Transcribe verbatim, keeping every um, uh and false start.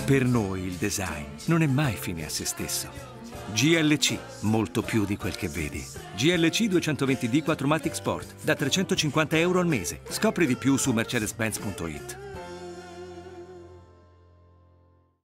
Per noi il design non è mai fine a se stesso. G L C, molto più di quel che vedi. G L C duecentoventi D quattro matic Sport, da trecentocinquanta euro al mese. Scopri di più su mercedes benz punto it.